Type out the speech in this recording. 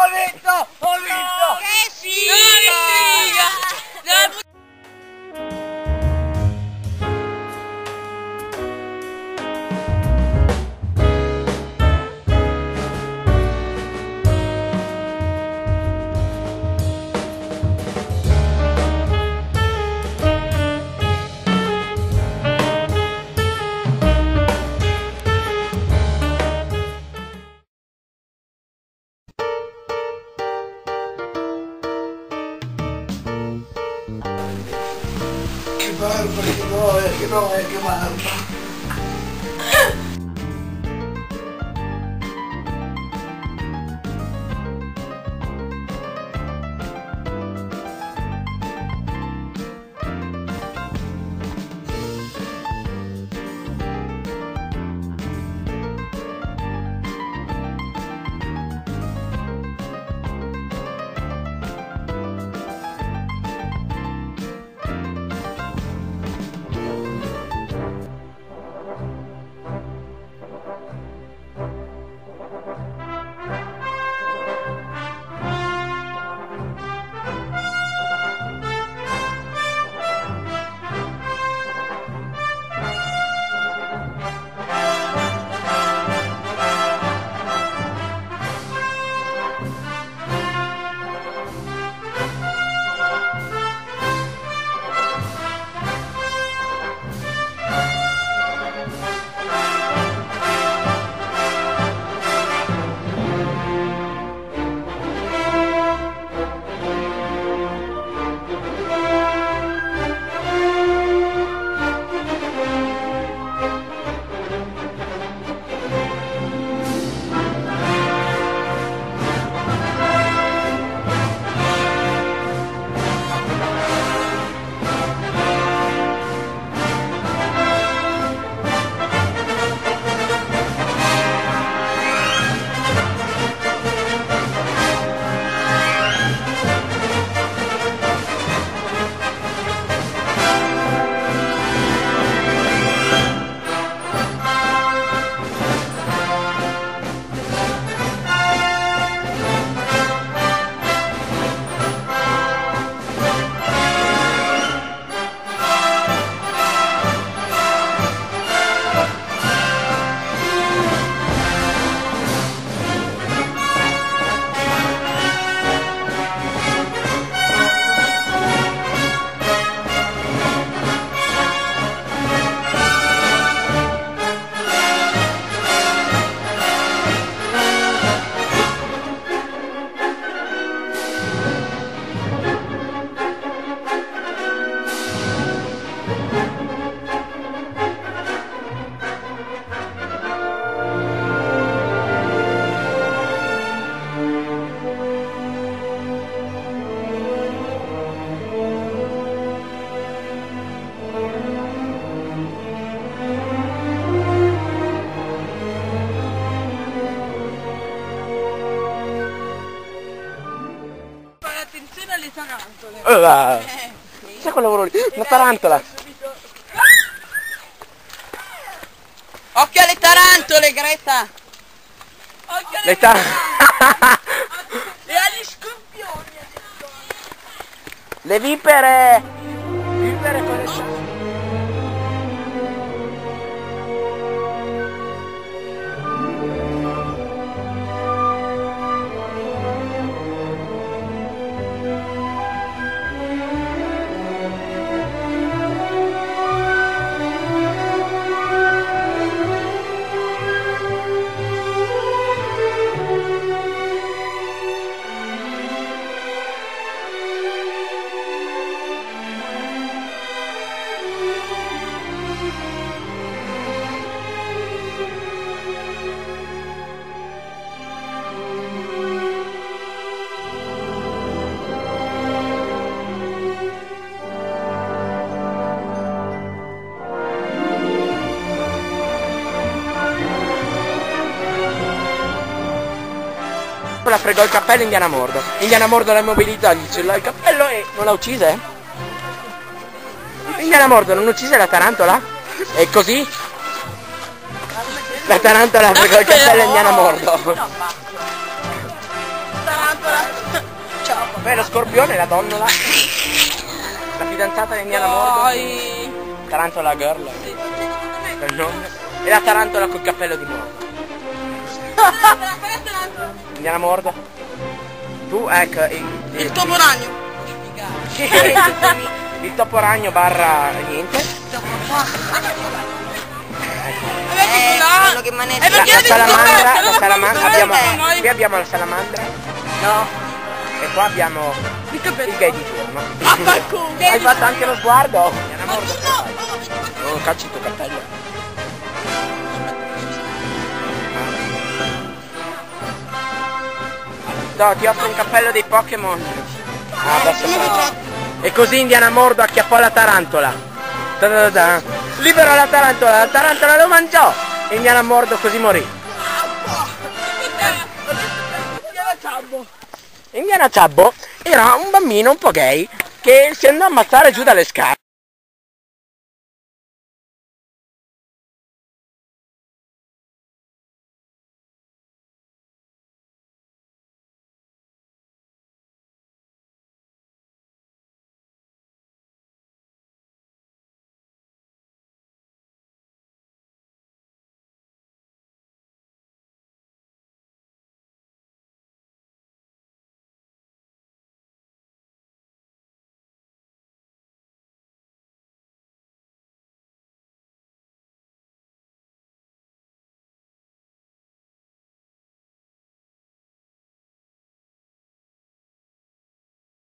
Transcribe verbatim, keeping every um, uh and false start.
Ho vinto! Ho vinto! Che figa! Che barba, che noia, che noia, che barba. Attenzione alle tarantole. Uh, Eh, Sai quel lavoro lì? Una tarantola! occhio alle tarantole, Greta! Occhio alle Le ta... e agli scorpioni! Le vipere! Vipere con le... La fregò il cappello Indiana Mordo. Indiana Mordo la immobilità, gli cellò il cappello e non l'ha uccisa, eh? Indiana Mordo non uccise la tarantola? E così? La tarantola fregò il cappello Indiana Mordo. Poi lo scorpione, la donnola, la fidanzata di Indiana Mordo, Poi... Tarantola Girl, per nome, e la tarantola col cappello di Mordo. Indiana Mordo. Tu, ecco, il, il, Il topo ragno. il topo ragno barra niente. Eh, quello che maneggia. La, la salamandra, la salamandra, abbiamo, qui abbiamo la salamandra. No. E qua abbiamo Il capello. il gay di turno. Ah, qualcuno. Hai fatto anche lo sguardo? Indiana Mordo. Oh, cacci il tuo cappello. No, ti offro un cappello dei Pokémon. Ah, adesso fa. E così Indiana Mordo acchiappò la tarantola. Ta ta ta. Liberò la tarantola, la tarantola lo mangiò. E Indiana Mordo così morì. Indiana Ciabbo era un bambino un po' gay che si andò a ammazzare giù dalle scale.